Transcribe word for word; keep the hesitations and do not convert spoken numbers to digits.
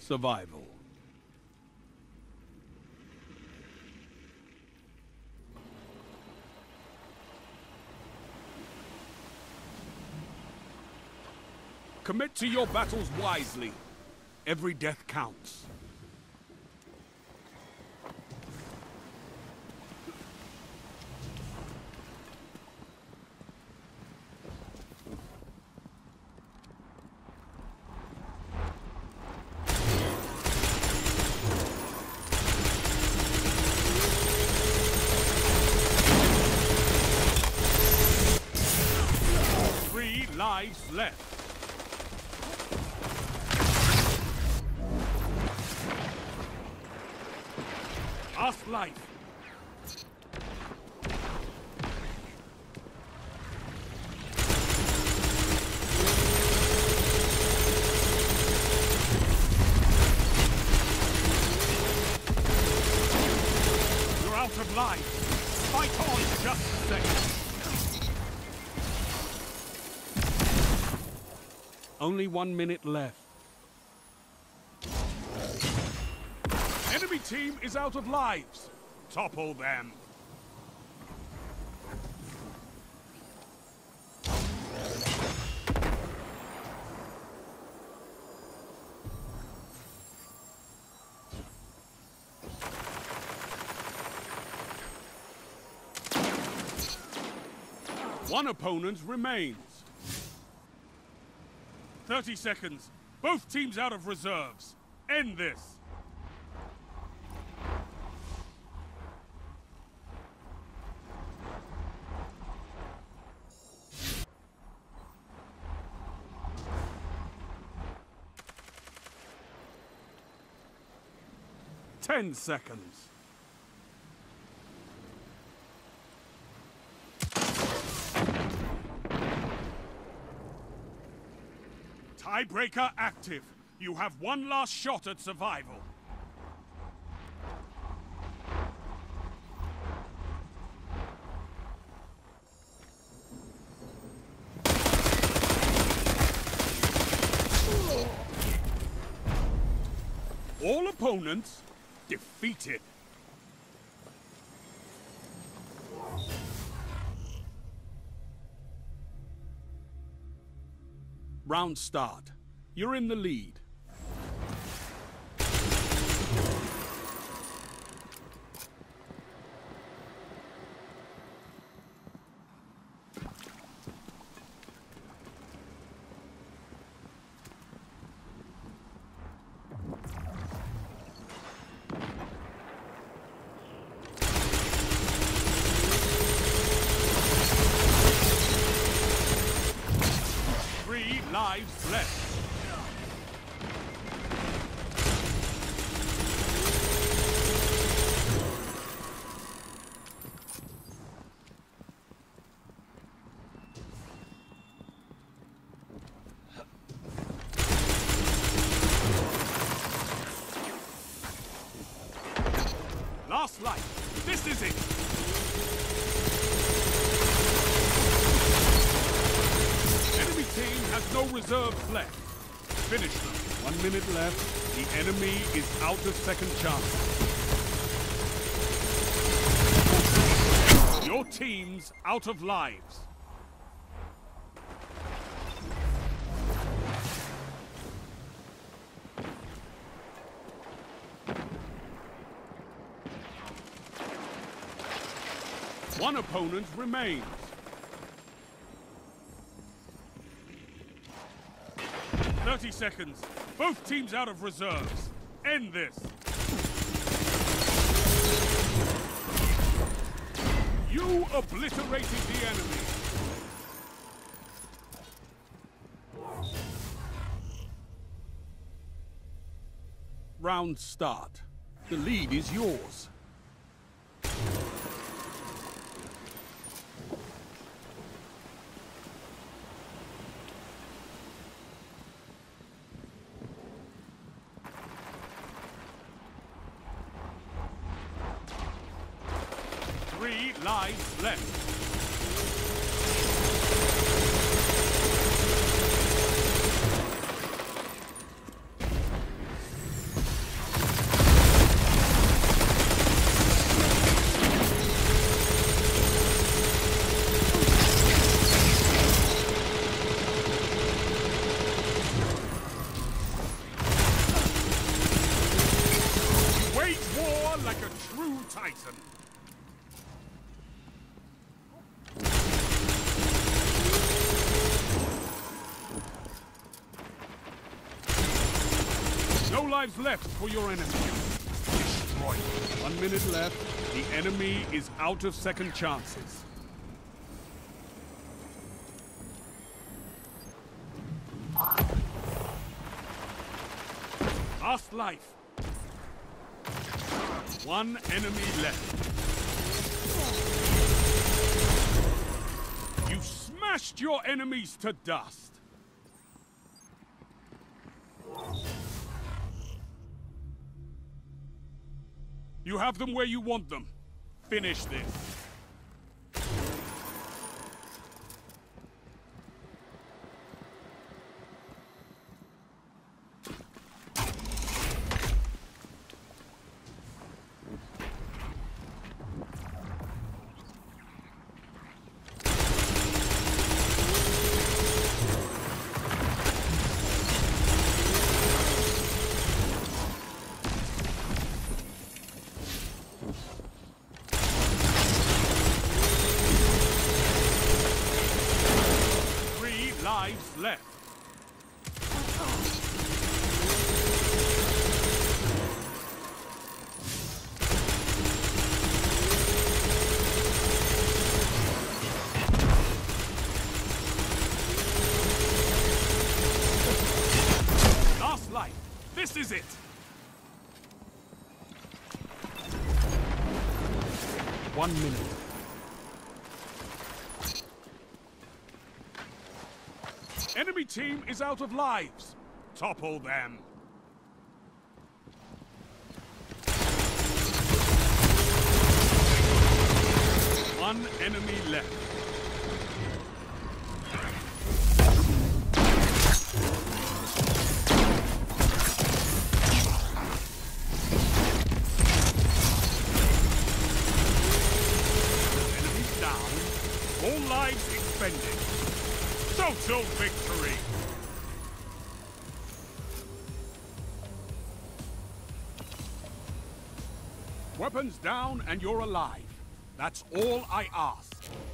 survival. Commit to your battles wisely. Every death counts. Three lives left. Last life. You're out of life. Fight on just a second. Only one minute left. Enemy team is out of lives. Topple them. One opponent remains. thirty seconds. Both teams out of reserves. End this. Ten seconds. Tiebreaker active. You have one last shot at survival. All opponents defeated. Round start. You're in the lead. Lives left. Last life. This is it. Has no reserves left. Finish them. One minute left. The enemy is out of second chance. Your team's out of lives. One opponent remains. thirty seconds. Both teams out of reserves. End this. You obliterated the enemy. Round start. The lead is yours. Three lives left. Titan. No lives left for your enemy. Destroyed. One minute left. The enemy is out of second chances. Last life. One enemy left. You smashed your enemies to dust. You have them where you want them. Finish this. Lives left. Last life. This is it. One minute. Enemy team is out of lives. Topple them. One enemy left. Enemies down. All lives expended. Total victory! Weapons down and you're alive. That's all I ask.